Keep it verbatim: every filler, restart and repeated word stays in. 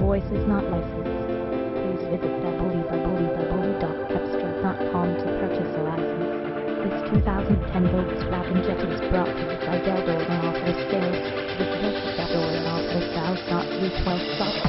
voice is not licensed. Please visit w w w dot cepstral dot com to purchase a license. This two thousand ten Volkswagen Jetta is brought to you by Del Door Auto Sales. Visit us at del door auto sales dot u twelve dot com.